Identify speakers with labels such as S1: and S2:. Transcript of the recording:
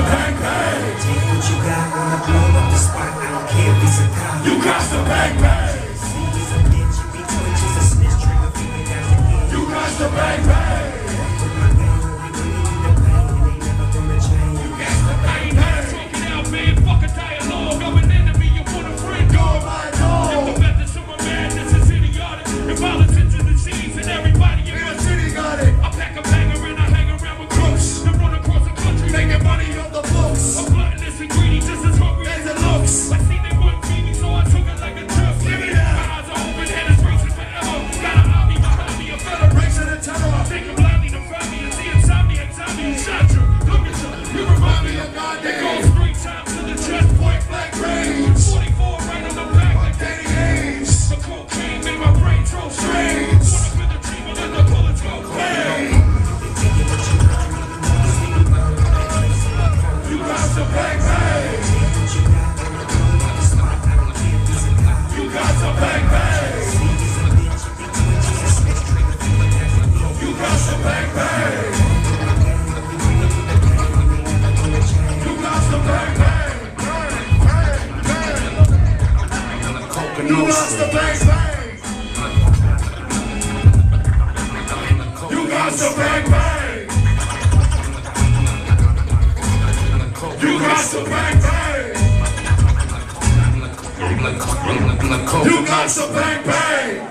S1: bang bang.
S2: Take what you got, wanna blow up the spot. I don't care if it's a cop.
S1: You got to bang bang.
S2: See, he's a bitch, you be twitches, a snitch, trigger finger got the hit.
S1: You got to bang bang.
S2: With my gang, we bringing you the pain, and they never gonna change.
S1: You got to bang bang.
S3: Talk it out, man. Fuck a dialogue. I'm an enemy. You want a friend?
S1: Go my
S3: If
S1: dog.
S3: the methods of my madness is idiotic, and politics and disease, and everybody in
S1: In
S3: my
S1: the city got it.
S3: I pack a banger and I hang around with crooks that run across the country.
S1: Making money on the books.
S3: I'm gluttonous and greedy, just as hungry as it looks. I see they wouldn't feed me, so I took it like a trip.
S1: Give me that.
S3: My eyes are open, head is racing forever. Got an army behind me, a federation of terror. Think I'm blindly to find me and see insomnia, and shot you. Look at you, you remind me of God. It goes 3 times to the chest, point blank range. 44 right on the back, like
S1: Danny Hayes.
S3: the cocaine made my brain throw strange. Wanna be the dreamer, let the bullets go bang.
S1: You got to bang bang. You got to bang bang. You got to bang bang. You got to bang bang. You got to bang bang. You got to bang bang. You got to bang bang. You got to bang bang.